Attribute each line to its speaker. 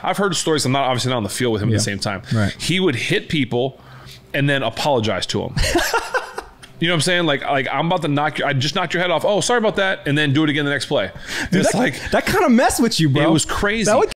Speaker 1: I've heard stories. I'm obviously not on the field with him at the same time.
Speaker 2: Right.
Speaker 1: He would hit people and then apologize to them. You know what I'm saying? Like I'm about to I just knocked your head off. Oh, sorry about that. And then do it again the next play.
Speaker 2: Dude,
Speaker 1: it's
Speaker 2: that kind of mess with you, bro.
Speaker 1: It was crazy.